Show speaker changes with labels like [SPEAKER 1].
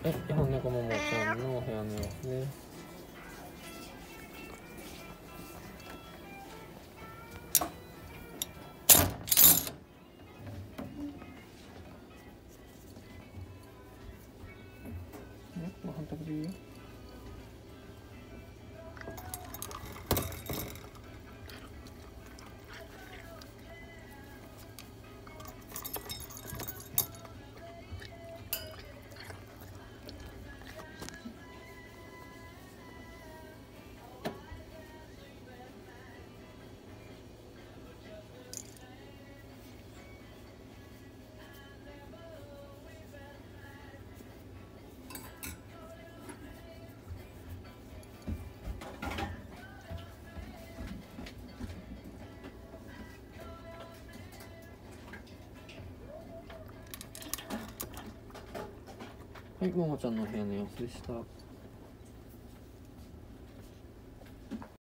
[SPEAKER 1] はい、本猫ももちゃんのお部屋の様子です。ご飯食べていいよ。はい、ももちゃんの部屋の様子でした。